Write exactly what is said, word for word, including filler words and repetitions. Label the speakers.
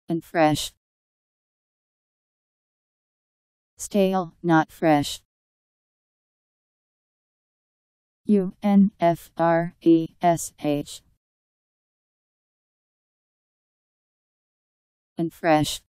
Speaker 1: Unfresh. Stale, not fresh. U N F R E S H. Unfresh.